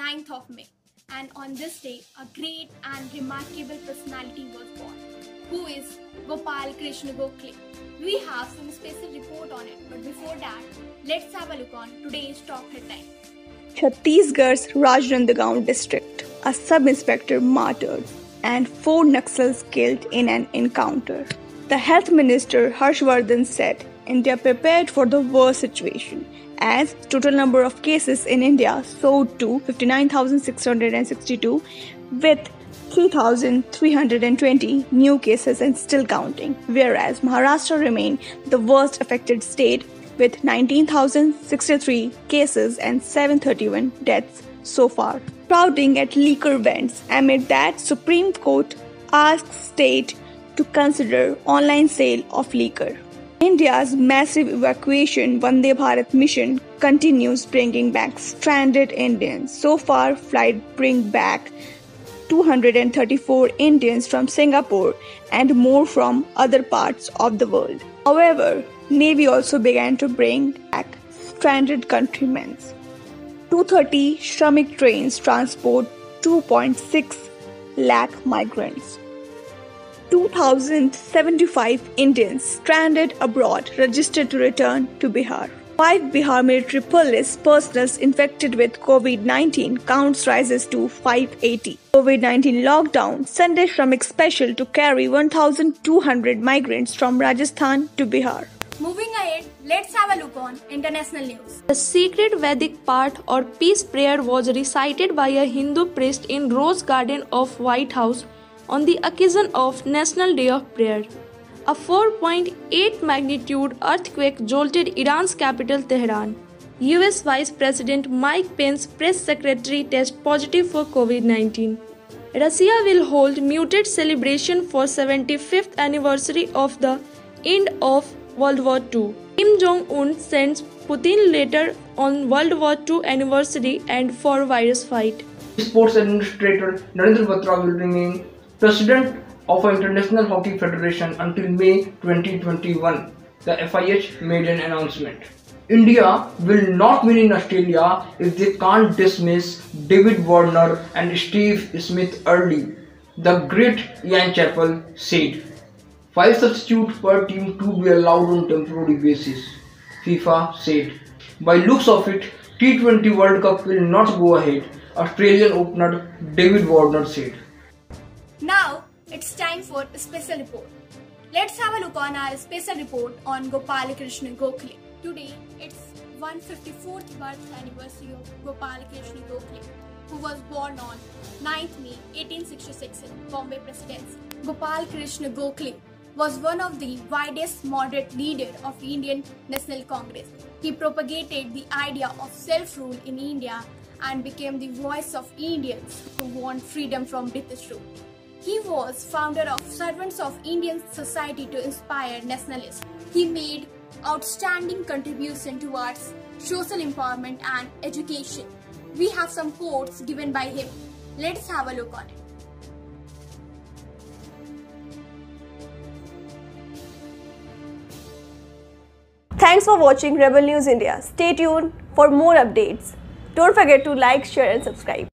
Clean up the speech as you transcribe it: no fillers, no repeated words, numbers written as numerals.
9th of May. And on this day, a great and remarkable personality was born, who is Gopal Krishna Gokhale. We have some special report on it, but before that, let's have a look on today's top headline. Chhattisgarh's Rajnandgaon district, a sub-inspector martyred and 4 Naxals killed in an encounter. The Health Minister Harshvardhan said India prepared for the worst situation, as total number of cases in India soared to 59,662 with 3,320 new cases and still counting, whereas Maharashtra remained the worst affected state with 19,063 cases and 731 deaths so far. Crowding at liquor vents amid that Supreme Court asked state to consider online sale of liquor. India's massive evacuation Vande Bharat mission continues bringing back stranded Indians. So far, flight bring back 234 Indians from Singapore and more from other parts of the world. However, Navy also began to bring back stranded countrymen. 230 Shramik trains transport 2.6 lakh migrants. 2,075 Indians stranded abroad registered to return to Bihar. 5 Bihar military police personnel infected with COVID-19 counts rises to 580. COVID-19 lockdown, Sunday Shramik special to carry 1,200 migrants from Rajasthan to Bihar. Moving ahead, let's have a look on international news. The sacred Vedic part or peace prayer was recited by a Hindu priest in Rose Garden of White House on the occasion of National Day of Prayer. A 4.8 magnitude earthquake jolted Iran's capital Tehran. US Vice President Mike Pence press secretary test positive for COVID-19. Russia will hold muted celebration for 75th anniversary of the end of World War II. Kim Jong-un sends Putin letter on World War II anniversary and for virus fight. Sports Administrator Narendra Batra will remain President of the International Hockey Federation until May 2021, the FIH made an announcement. India will not win in Australia if they can't dismiss David Warner and Steve Smith early, the great Ian Chappell said. 5 substitutes per team to be allowed on temporary basis, FIFA said. By looks of it, T20 World Cup will not go ahead, Australian opener David Warner said. Now, it's time for a special report. Let's have a look on our special report on Gopal Krishna Gokhale. Today, it's 154th birth anniversary of Gopal Krishna Gokhale, who was born on 9th May 1866 in Bombay Presidency. Gopal Krishna Gokhale was one of the widest moderate leaders of Indian National Congress. He propagated the idea of self-rule in India and became the voice of Indians who want freedom from British rule. He was founder of Servants of Indian Society to inspire nationalists. He made outstanding contribution towards social empowerment and education. We have some quotes given by him. Let's have a look on it. Thanks for watching Rebel News India. Stay tuned for more updates. Don't forget to like, share and subscribe.